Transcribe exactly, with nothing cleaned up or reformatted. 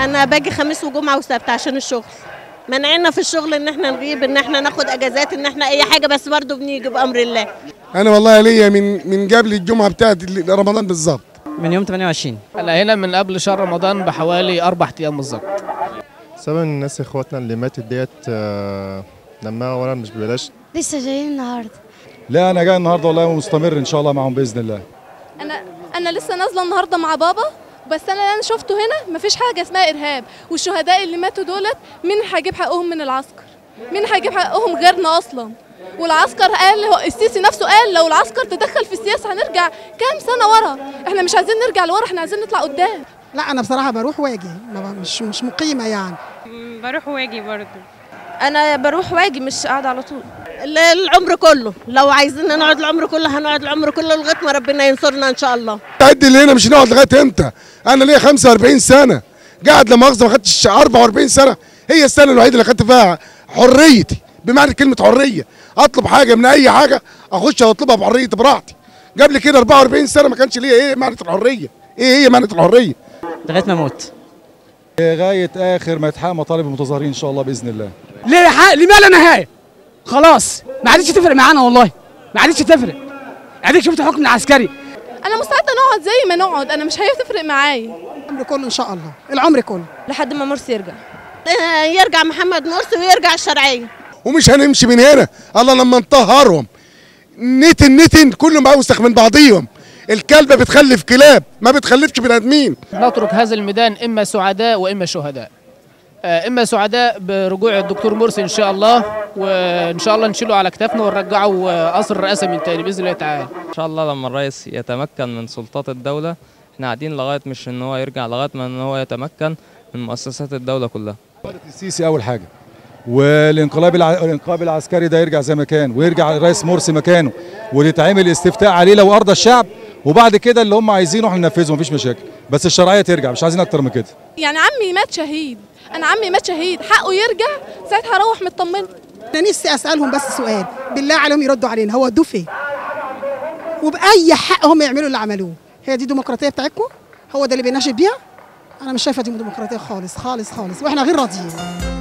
انا باجي خميس وجمعه وسبت عشان الشغل. منعنا في الشغل ان احنا نغيب، ان احنا ناخد اجازات، ان احنا اي حاجه، بس برضه بنيجي بامر الله. انا والله ليا من من قبل الجمعه بتاعت رمضان بالظبط، من يوم ثمانية وعشرين. انا هنا من قبل شهر رمضان بحوالي اربع ايام بالظبط. سبب الناس اخواتنا اللي ماتت ديت دمها ولا مش ببلاش. لسه جايين النهارده. لا انا جاي النهارده والله ومستمر ان شاء الله معهم باذن الله. انا انا لسه نازله النهارده مع بابا، بس انا اللي انا شفته هنا مفيش حاجه اسمها ارهاب، والشهداء اللي ماتوا دولت مين هيجيب حقهم من العسكر؟ مين هيجيب حقهم غيرنا اصلا؟ والعسكر قال، هو السيسي نفسه قال لو العسكر تدخل في السياسه هنرجع كام سنه ورا. احنا مش عايزين نرجع لورا، احنا عايزين نطلع قدام. لا انا بصراحه بروح واجي، مش مش مقيمه يعني. بروح واجي برضه. انا بروح واجي مش قاعده على طول. العمر كله، لو عايزين نقعد العمر كله هنقعد العمر كله لغايه ما ربنا ينصرنا ان شاء الله. تعد اللي هنا مش هنقعد لغايه امتى؟ انا ليا خمسة وأربعين سنه قاعد لا مؤاخذه، ما خدتش أربعة وأربعين سنه، هي السنه الوحيده اللي خدت فيها حريتي بمعنى كلمه حريه. اطلب حاجه من اي حاجه اخش اطلبها بحريتي براحتي. قبل كده أربعة وأربعين سنه ما كانش ليا ايه معنى الحريه، ايه هي معنى الحريه؟ لغايه ما اموت، لغايه اخر ما يتحقق مطالب المتظاهرين ان شاء الله باذن الله. ليه حق لما لا نهايه، خلاص ما عادتش تفرق معانا والله، ما عادتش تفرق. اديك شفت حكم العسكري. انا مستعده نقعد زي ما نقعد، انا مش هتفرق معايا. العمر كله ان شاء الله، العمر كله لحد ما مرسي يرجع. يرجع محمد مرسي ويرجع الشرعيه، ومش هنمشي من هنا الله لما نطهرهم. نتن نتن كلهم اوسخ من بعضيهم. الكلبه بتخلف كلاب، ما بتخلفش بني ادمين. نترك هذا الميدان اما سعداء واما شهداء. اما سعداء برجوع الدكتور مرسي ان شاء الله، وان شاء الله نشيله على كتافنا ونرجعه قصر الرئاسه من تاني باذن الله تعالى. ان شاء الله لما الرئيس يتمكن من سلطات الدوله، احنا قاعدين لغايه مش ان هو يرجع، لغايه ما ان هو يتمكن من مؤسسات الدوله كلها. السيسي اول حاجه، والانقلاب الع... الانقلاب العسكري ده يرجع زي ما كان، ويرجع الرئيس مرسي مكانه، ويتعمل استفتاء عليه لو ارضى الشعب، وبعد كده اللي هم عايزينه احنا ننفذه مفيش مشاكل، بس الشرعيه ترجع، مش عايزين اكتر من كده. يعني عمي مات شهيد، انا عمي مات شهيد، حقه يرجع، ساعتها هروح مطمنه. انا نفسي اسالهم بس سؤال بالله عليهم يردوا علينا، هو ودوه فين؟ وباي حق هم يعملوا اللي عملوه؟ هي دي الديمقراطيه بتاعتكم؟ هو ده اللي بيناشد بيها؟ انا مش شايفه دي ديمقراطيه خالص خالص خالص، واحنا غير راضيين.